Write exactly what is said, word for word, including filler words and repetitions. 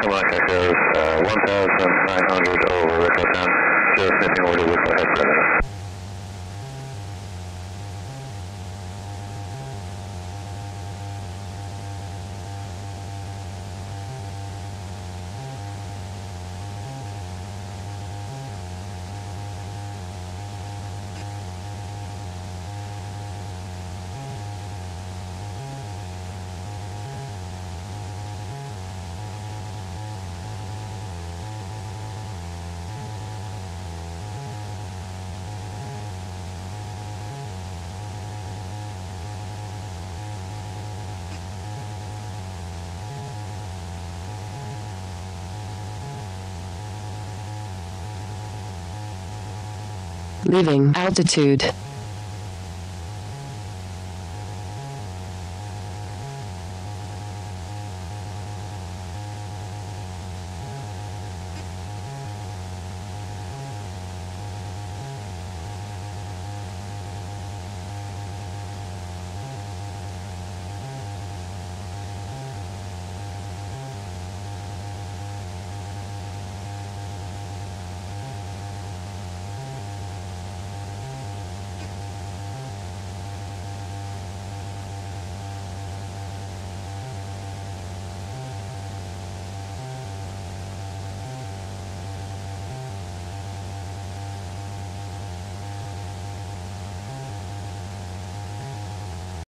Command Echoes, uh, one thousand nine hundred over Wicklow ten, zero sniffing order Wicklow head perimeter. Leaving altitude.